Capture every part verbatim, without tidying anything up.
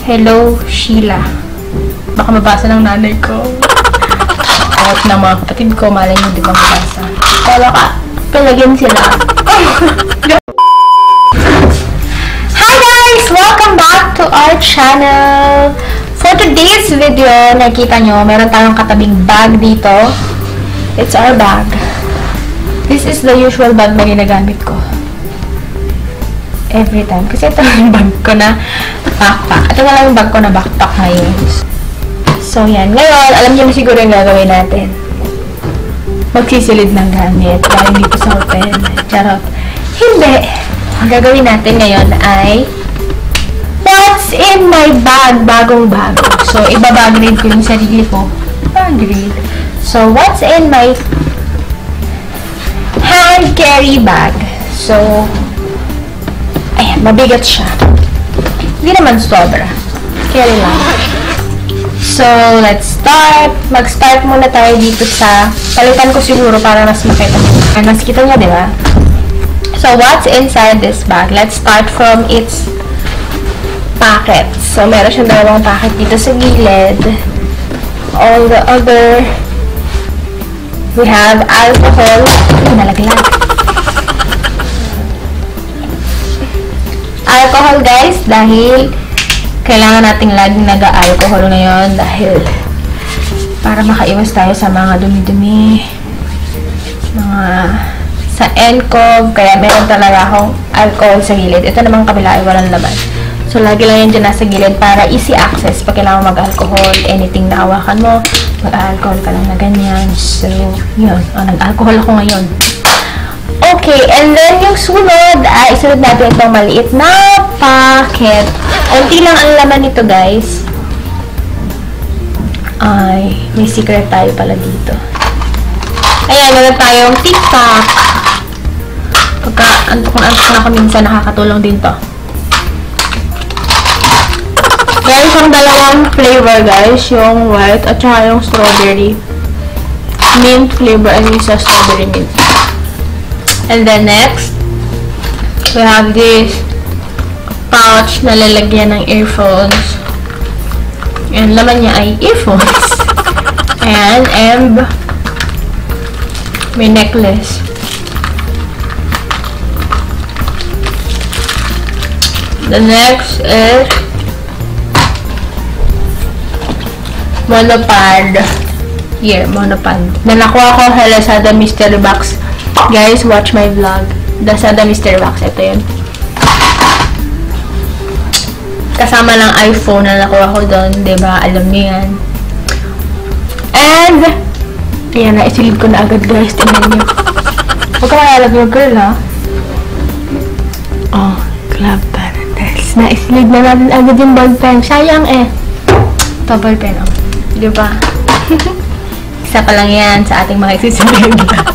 Hello, Sheila. Baka mabasa ng nanay ko. Out ng mga kapatid ko, malay nyo di ba mabasa. Kala ka, palagyan sila. Hi guys! Welcome back to our channel. For today's video, nakita nyo, meron tayong katabing bag dito. It's our bag. This is the usual bag na ginagamit ko. Every time. Kasi ito yung bag ko na backpack. Ito na lang yung bag ko na backpack ngayon. So, yan. Ngayon, alam niyo siguro yung gagawin natin. Magsisilid ng gamit. Dahil dito sa hotel. Charot. Hindi. Ang gagawin natin ngayon ay what's in my bag? Bagong bago. So, ibabagrade ko yung sarili ko. Bagrade. So, what's in my hand carry bag? So, ayan, mabigat siya. Hindi naman sobra. Carry lang. So, let's start. Mag-start muna tayo dito sa, palitan ko siguro para mas makita mo. Mas kita niya, di ba? So, what's inside this bag? Let's start from its packets. So, meron siyang dalawang packet dito sa gilid. All the other, we have alcohol. Ay, nalaglag. Alcohol, guys, dahil kailangan nating laging nag-alcohol ngayon dahil para makaiwas tayo sa mga dumi-dumi, mga sa N C O V, kaya meron talaga akong alcohol sa gilid. Ito namang kabila ay walang laman. So, lagi lang yan dyan nasa gilid para easy access. Pag kailangan mag-alcohol, anything na hawakan mo, mag-alcohol ka lang na ganyan. So, yun. Oh, nag-alcohol ako ngayon. Okay, and then yung sunod, ay isunod natin itong maliit na packet. Unti lang ang laman nito, guys. Ay, may secret tayo pala dito. Ayan, meron tayong TikTok. Pagka antok na antok na ako minsan, nakakatulong din to. Meron siyang dalawang flavor, guys. Yung white at saka yung strawberry. Mint flavor and yung sa strawberry mint. And then next, we have this pouch na lalagyan ng earphones. And laman niya ay earphones. And, and may necklace. The next is monopod. Here, monopod. Na nakuha ko sa Lazada Mystery Box. Guys, watch my vlog. Lazada Mystery Box. Ito yun. Kasama ng iPhone na nakuha ko doon. Diba? Alam niyo yan. And, ayan, naisilid ko na agad, guys. Tingnan niyo. Huwag ka malalag yung girl, ha? Oh, Club Paradise. Naisilid na natin agad yung ballpen. Sayang, eh. Ito, ballpen, oh. Diba? Isa pa lang yan sa ating mga isisilid.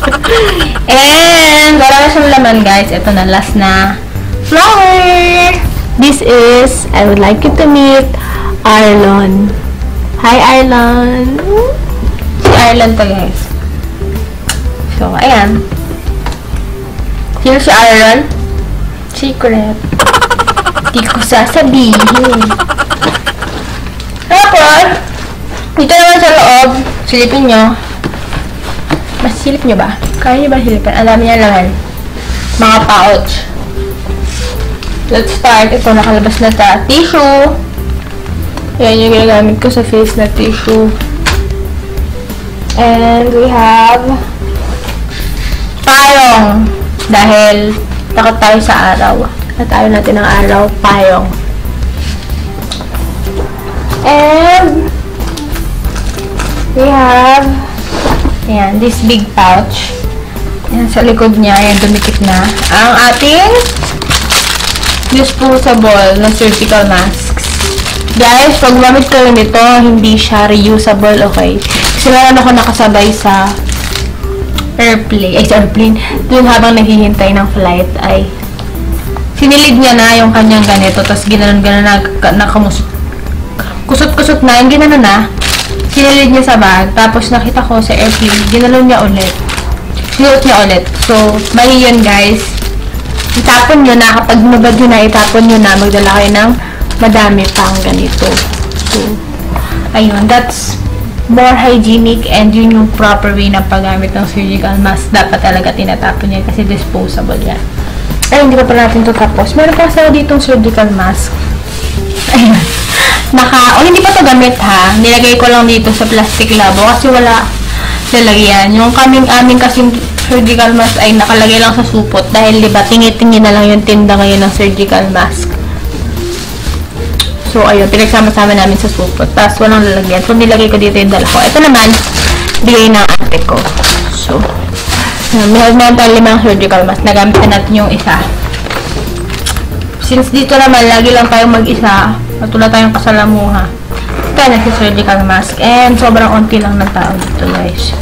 And, wala na siyang laman, guys. Ito na, last na flower. This is, I would like you to meet Arlon. Hi, Arlon. Si Arlon to, guys. So, ayan. Sino si Arlon? Secret. Di ko sasabihin. Tapos, dito naman sa loob, silipin nyo. Mas silip nyo ba? Kaya nyo ba silipin? Ang dami niya laman. Mga pouch. Let's start. Ito, nakalabas na sa tissue. Ayan yung ginagamit ko sa face na tissue. And we have payong. Dahil takot tayo sa araw. Natayo natin ng araw. Payong. And we have ayan, this big pouch. Ayan, sa likod niya, ayan, dumikit na ang ating disposable na surgical masks. Guys, pag gumamit ko lang ito, hindi siya reusable, okay? Kasi meron ako nakasabay sa airplane, ay sa airplane, dun habang naghihintay ng flight, ay sinilid niya na yung kanyang ganito, tapos ginanon-ganon na, nakamusot, kusot-kusot na, yung ginanon na, sinilid niya sa bag, tapos nakita ko sa airplane, ginalon niya ulit. Sinuot niya ulit. So, mali yun, guys. Itapon nyo na, kapag nabad nyo na, itapon nyo na, magdala kayo ng madami pang ganito. So, ayun, that's more hygienic and yun yung proper way na paggamit ng surgical mask. Dapat talaga tinatapon yan kasi disposable yan. Ay, hindi pa pala natin ito tapos. Meron pa kasi ditong surgical mask. Ayun. Naka, o hindi pa ito gamit ha. Nilagay ko lang dito sa plastic labo kasi wala lalagyan. Yung kaming aming kasing surgical mask ay nakalagay lang sa supot dahil diba tingi-tingi na lang yung tinda ngayon ng surgical mask. So, ayun, pinagsama-sama namin sa supot. Tapos, walang lalagyan. So, nilagay ko dito yung dala ko. Ito naman, bigay ng ate ko. So, meron naman tayo limang surgical mask. Nagamit na natin yung isa. Since dito naman, lagi lang tayong mag-isa, at wala tayong kasalamuha. Ito na si surgical mask. And, sobrang onti lang ng tao dito, guys.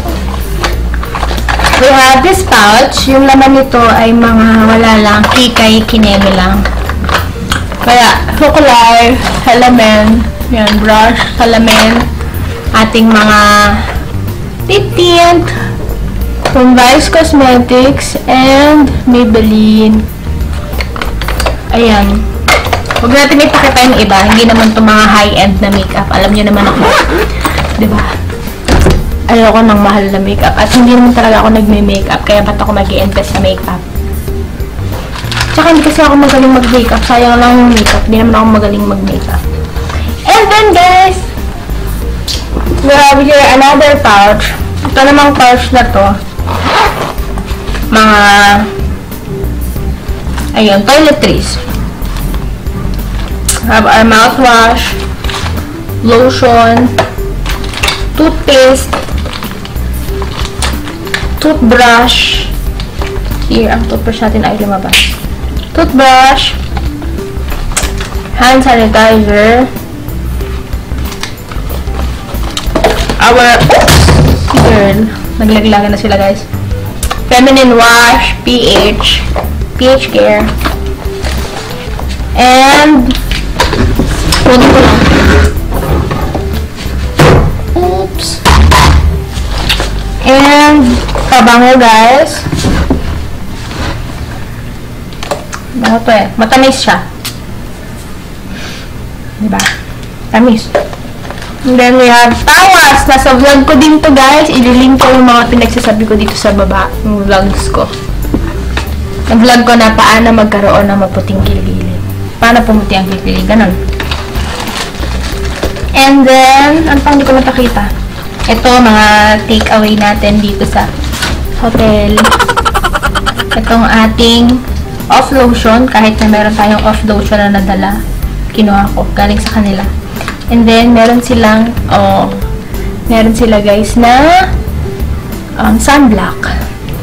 We have this pouch. Yung laman nito ay mga wala lang, kikay, kineme lang. Kaya, sukulay, salamin, yan, brush, salamin, ating mga tip tint from Vice Cosmetics and Maybelline. Ayan. Huwag natin ipakita yung iba. Hindi naman itong mga high-end na makeup. Alam niyo naman ako. Diba? Ayoko ng mahal na makeup. At hindi naman talaga ako nagme-makeup. Kaya ba't ako mag-i-invest sa makeup? Tsaka hindi kasi ako magaling mag-makeup. Sayang lang yung makeup. Hindi naman ako magaling mag-makeup. And then guys, we have here another pouch. Ito namang pouch na to. Mga ayun, toiletries. We have our mouthwash, lotion, toothpaste, toothbrush. Here, ang toothbrush natin ay lumabas. Toothbrush, hand sanitizer, our, oops, girl, naglaglagan na sila guys, feminine wash, pH, pH care, and, puno ko lang, oops, and, pabango guys. Ano to eh? Matamis siya. Diba? Tamis. And then we have tawas. Nasa vlog ko din to guys. Ililink ko yung mga pinagsasabi ko dito sa baba. Yung vlogs ko. Yung vlog ko na paano magkaroon ng maputing kilikili. Paano pumuti ang kilikili. Ganon. And then, ano pang hindi ko matakita? Ito, mga take away natin dito sa hotel. Itong ating off lotion, kahit na meron tayong off lotion na nadala, kinuha ko, galing sa kanila. And then, meron silang, oh, meron sila guys na um, sunblock.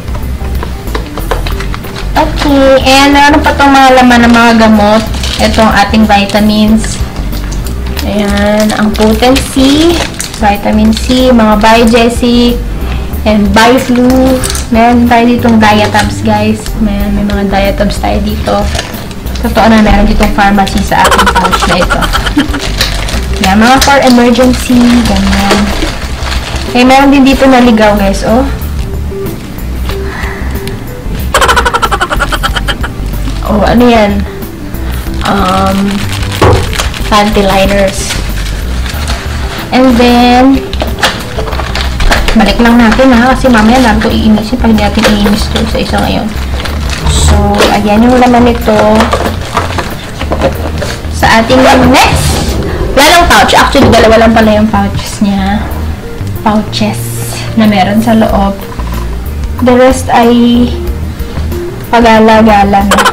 Okay, and meron pa itong mga laman ng mga gamot. Itong ating vitamins. Ayan, ang potency, vitamin C, mga Biogesic, and Biflu. Meron tayo ditong diatabs, guys. May, may mga diatabs tayo dito. Totoo na, meron ditong pharmacy sa ating pouch na ito. Yan, mga for emergency, ganyan. Eh, meron din dito na ligaw, guys, oh. Oh, ano yan? Um, panty liners. And then, balik lang natin ha, kasi mamaya lang ito iinisin pag hindi natin iinis ito sa isa ngayon. So, ayan yung laman nito sa ating next. Wala lang pouch. Actually, dalawa lang pala yung pouches niya. Pouches na meron sa loob. The rest ay pagala-gala na.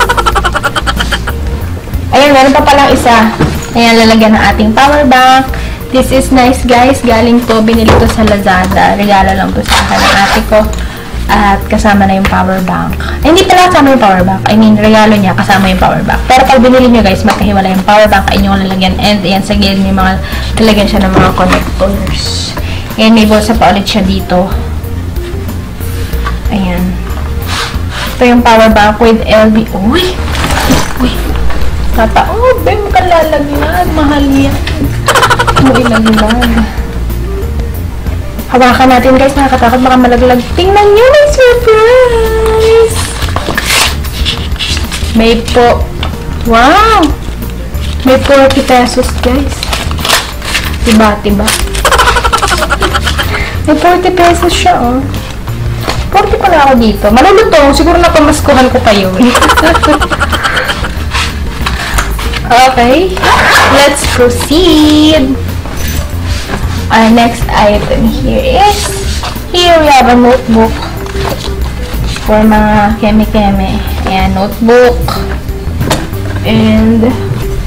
Ayan, meron pa palang isa. Ayan, lalagyan ng ating power bank. This is nice guys. Galing to, binili to sa Lazada. Regalo lang to sa akin ng ate ko. At kasama na yung power bank. Ay, hindi pala kasama yung power bank. I mean, regalo niya kasama yung power bank. Pero pag binili nyo guys, magkahiwala yung power bank ay inyong lalagyan. And ayan, sa gilid may mga, lalagyan siya ng mga connectors. Ayan, may bulsa pa ulit siya dito. Ayan. Ito yung power bank with L V. Uy! Uy! Tata, oh, bem ka lalagyan. Mahal yan. Mo ilaglag. Hawakan natin guys, nakakatakot baka malaglag. Tingnan nyo, may surprise! May po. Wow! May forty pesos, guys. Diba, diba? May forty pesos siya, oh. forty pa na ako dito. Malulutong. Siguro na pamaskuhan ko pa yun. Okay. Let's proceed. Our next item here is, here we have a notebook for mga keme-keme. Ayan, notebook. And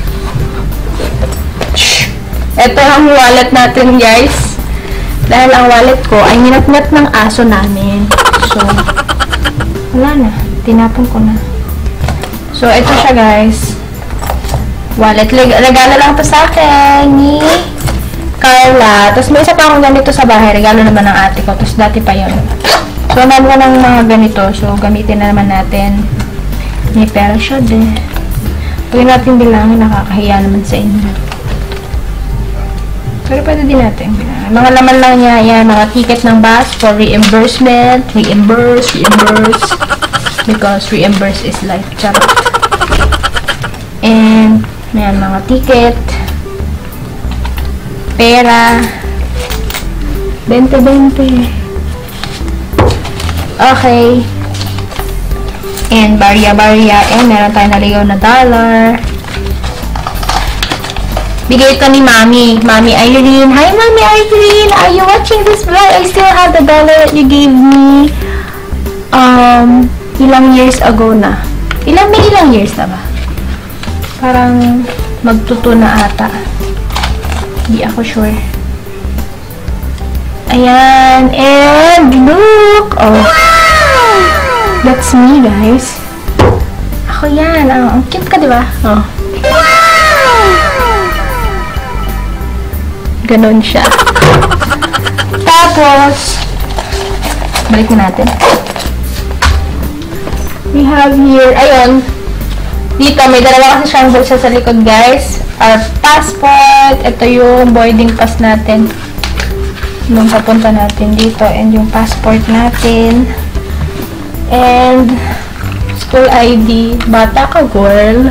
ito ang wallet natin, guys. Dahil ang wallet ko ay ninat-nat ng aso namin. So, wala na. Tinapon ko na. So, ito siya, guys. Wallet. Regalo lang to sa akin ni Carla. Tapos may isa pa akong ganito sa bahay. Regalo naman ng ate ko. Tapos dati pa yun. So, naman ng mga ganito. So, gamitin na naman natin. May pera siya din. Pwede natin bilangin. Nakakahiya naman sa inyo. Pero pwede din natin bilangin. Mga laman lang niya. Yan. Mga ticket ng bus for reimbursement. Reimburse. Reimburse. Because reimburse is life. Charot. And ayan, mga ticket, pera, twenty-twenty. Okay. And barya-barya. And meron tayo naligaw na dollar. Bigay ito ni Mami. Mami Irene. Hi, Mami Irene. Are you watching this vlog? I still have the dollar that you gave me um, ilang years ago na. Ilang, may ilang years na ba? Parang magtuto na ata. Hindi ako sure. Ayan. And look! Oh. That's me, guys. Ako yan. Oh, ang cute ka, diba? Oh. Ganon siya. Tapos, balik na natin. We have here, ayun. Dito, may dalawa kasi siyang bulsa sa likod, guys. Our passport. Ito yung boarding pass natin. Nung papunta natin dito. And yung passport natin. And school I D. Bata ka, girl.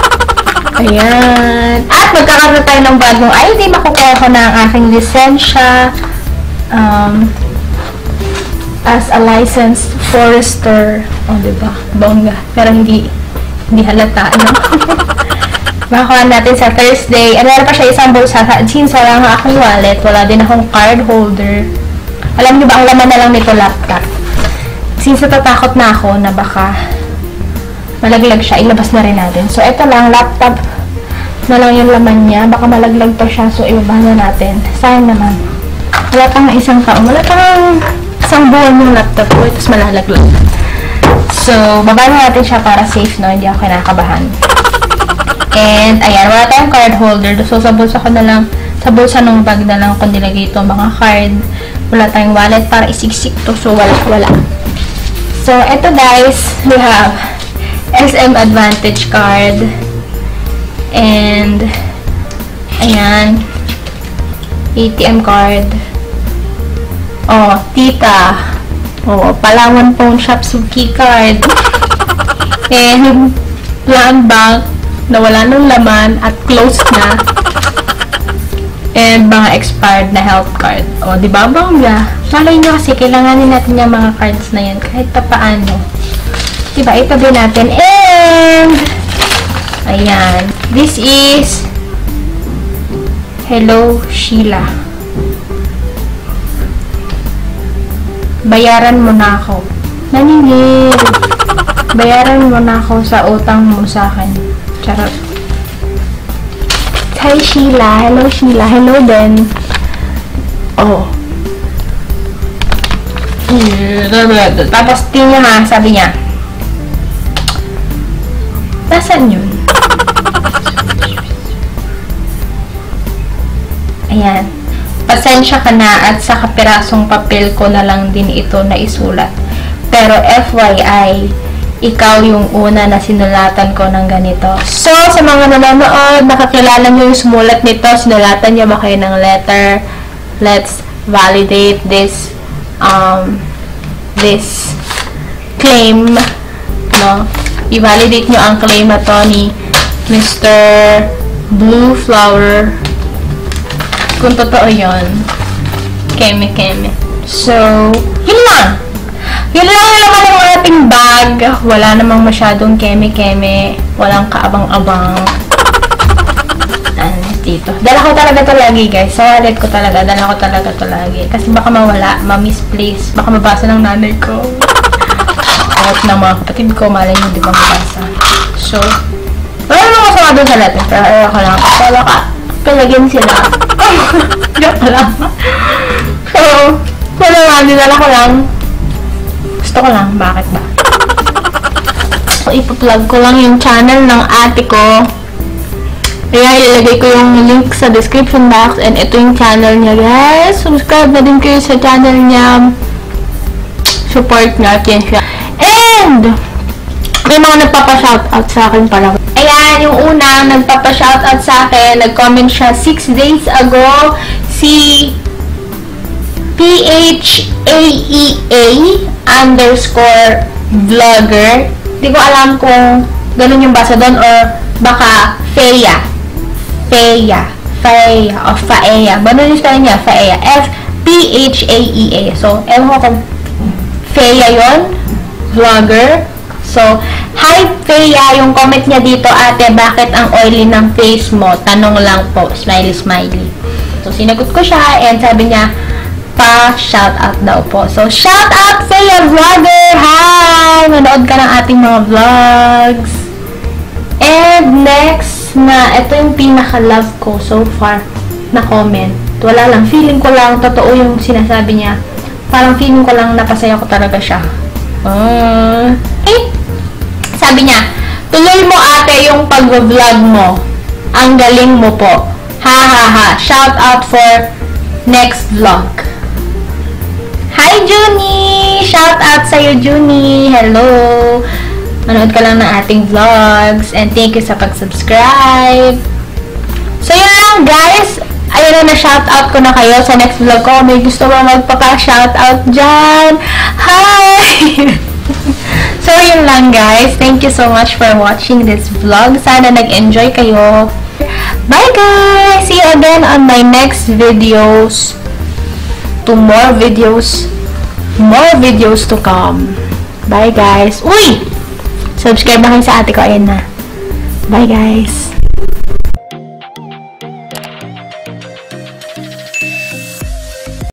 Ayan. At magkakaroon tayo ng bagong I D. Makukuha ko na ang aking lisensya. Um, as a licensed forester. O, oh, diba? Bongga. Pero hindi Hindi halata, no? Makakuha natin sa Thursday. Ano pa siya isang bulsa. Since wala nga akong wallet, wala din akong card holder. Alam niyo ba, ang laman na lang nito laptop. Since natatakot na ako na baka malaglag siya, ilabas na rin natin. So, ito lang, laptop na lang yung laman niya. Baka malaglag pa siya, so ibaba na natin. Sayang naman. Wala pang isang taon. Wala pang isang buwan yung laptop ko. Tapos malalaglag. So, baba na natin siya para safe, no? Hindi ako kinakabahan. And, ayan, wala tayong card holder. So, sa bulsa ko na lang, sa bulsa ng bag na lang kung nilagay ito, mga card. Wala tayong wallet para isiksik to. So, wala, wala. So, eto guys, we have S M Advantage card. And, ayan, A T M card. Oh, tita. Oh, Palawan Pawn Shop Suki card. And land bank na wala nang laman at closed na. And mga expired na health card. O, di ba bangga? Malay nyo kasi kailanganin natin yung mga cards na yan kahit pa paano. Diba? Itabi natin. And ayan. This is Hello Sheila. Bayaran mo na ako. Naningil. Bayaran mo na ako sa utang mo sa akin. Charot. Hi Sheila. Hello Sheila. Hello din. Oh. Tapos tingnan ha, sabi niya. Nasaan yun? Ayan. Pasensya ka na at sa kapirasong papel ko na lang din ito na isulat. Pero F Y I, ikaw yung una na sinulatan ko ng ganito. So, sa mga nanonood, nakakilala nyo yung sumulat nito, sinulatan nyo ba kayo ng letter? Let's validate this um, this claim, no? I-validate nyo ang claim na to ni Mister Blue flower. Kung totoo yun. Keme, keme. So, yun lang. Yun lang yung laman ng ating bag. Wala namang masyadong keme-keme. Walang kaabang-abang. Ano, dito. Dala ko talaga to lagi, guys. Sa wallet ko talaga. Dala ko talaga to lagi. Kasi baka mawala, ma-misplace. Baka mabasa ng nanay ko. At ng mga kapatid ko, malay nyo, di ba mabasa. So, wala naman masama doon sa letter. Pero ayaw ko lang. Wala ka. Palagyan sila. Joke lang. So, wala nga. Dinala ko lang. Gusto ko lang. Bakit ba? So, ipa-plug ko lang yung channel ng ate ko. Kaya ilalagay ko yung link sa description box. And ito yung channel niya, guys. Subscribe na din kayo sa channel niya. Support natin siya. And, may mga nagpapa-shoutout sa akin pala. Ayan, yung unang nagpapa-shoutout sa akin, nag-comment siya six days ago, si P H A E A underscore vlogger. Hindi ko alam kung ganun yung basa doon or baka Feya. Feya. Feya. O Faeya. Ganun yung spelling niya. Faeya. F P H A E A. So, ewan ko kung Feya yun. Vlogger. So, hi Feya, yung comment niya dito, ate, bakit ang oily ng face mo? Tanong lang po. Smiley, smiley. So, sinagot ko siya and sabi niya, pa-shoutout daw po. So, shoutout Feya Vlogger! Hi! Manood ka ng ating mga vlogs. And next na, ito yung pinaka-love ko so far na comment. Wala lang. Feeling ko lang, totoo yung sinasabi niya. Parang feeling ko lang napasaya ko talaga siya. Uh, eh, sabi niya, tuloy mo ate yung pag-vlog mo. Ang galing mo po. Ha ha ha. Shout out for next vlog. Hi Junie! Shout out sa'yo Junie. Hello. Manood ka lang ng ating vlogs. And thank you sa pag-subscribe. So yun lang guys. Ayun na, na-shoutout ko na kayo sa next vlog ko. May gusto mo magpapa-shoutout dyan. Hi! So, yun lang guys. Thank you so much for watching this vlog. Sana nag-enjoy kayo. Bye guys! See you again on my next videos. To more videos. More videos to come. Bye guys! Uy! Subscribe na kayo sa ate ko. Ayan na. Bye guys!